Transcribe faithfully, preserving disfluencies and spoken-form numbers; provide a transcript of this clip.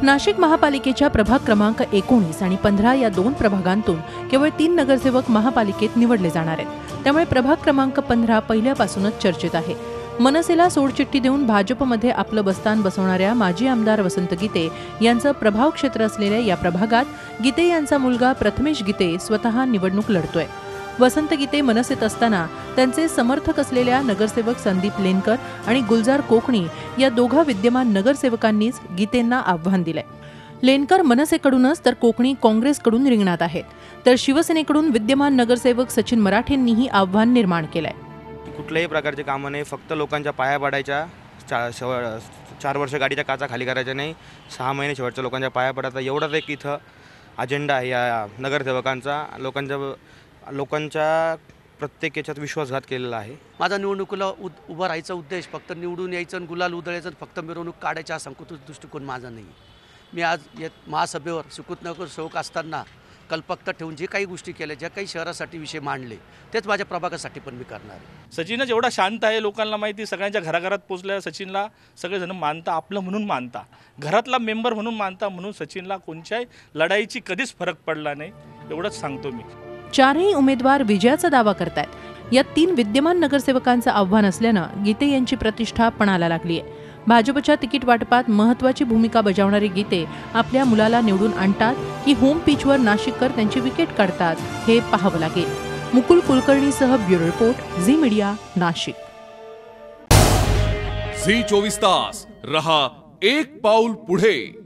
नाशिक महापालिकेच्या प्रभाग क्रमांक एकोणीस आणि पंधरा या दोन प्रभागांतून केवळ तीन नगरसेवक महापालिकेत निवडले जाणार आहेत। त्यामुळे प्रभाग क्रमांक पंधरा पहिल्यापासूनच चर्चेत आहे। मनसेला सोडचिठ्ठी देऊन भाजपमध्ये आपलं बस्तान बसवणाऱ्या माजी आमदार वसंत गीते यांचं प्रभाव क्षेत्र असलेल्या या प्रभागात गीते यांचा मुलगा प्रथमेश गीते स्वतः निवडणूक लढतोय। वसंत गीते मनसेत असताना त्यांचे समर्थक असलेल्या नगरसेवक संदीप लेनकर आणि गुलजार कोकणी या दोघा विद्यमान नगरसेवकांनीच गीतेंना आव्हान दिलंय। लेनकर मनसेकडूनच तर कोकणी काँग्रेसकडून रिंगणात आहेत, तर शिवसेनेकडून विद्यमान नगरसेवक सचिन मराठेंनीही आव्हान निर्माण केलंय। कुठल्याही प्रकारचे कामं नाही, फक्त लोकांच्या पाया पडायच्या, चार वर्ष गाडीच्या काचा खाली करायच्या नाही, सहा महिने शेवटच्या लोकांच्या पाया पडायचा, एवढाच एक इथं अजेंडा आहे या नगरसेवकांचा। लोकांच्या लोकांच्या प्रत्येक याच्यात विश्वासघात केलेला आहे। माझा निवडणुकीला उभं राहायचा उद्देश फक्त निवडून यायचं आणि गुलाल उधळायचं, फक्त मिरवणूक काढायचा संकुचित दृष्टिकोन माझा नाही। मी आज या महासभेवर सुकृतनगर सेवक असताना कल्पकता ठेवून जे काही गोष्टी केल्या, ज्या काही शहरासाठी विषय मांडले, तेच माझ्या प्रभागासाठी पण मी करणार आहे। सचिनच एवढा शांत आहे, लोकांना माहिती, सगळ्यांच्या घराघरात पोचल्या। सचिनला सगळेजण मानता, आपलं म्हणून मानता, घरातला मेंबर म्हणून मानता, म्हणून सचिनला कोणत्याही लढाईची कधीच फरक पडला नाही, एवढंच सांगतो मी। चारही उमेदवार विजयाचा दावा करतायत। या तीन विद्यमान नगरसेवकांचं आव्हान असल्यानं गीते यांची प्रतिष्ठा पणाला लागली आहे। भाजपच्या तिकीट वाटपात महत्त्वाची भूमिका बजावणारे गीते आपल्या मुलाला निवडून आणतात की होम पिचवर नाशिककर त्यांची विकेट काढतात, हे पाहावं लागेल। मुकुल कुलकर्णीसह bureau report, Zee media, Nashik. Zee चोवीस तास रहा एक पाऊल पुढे।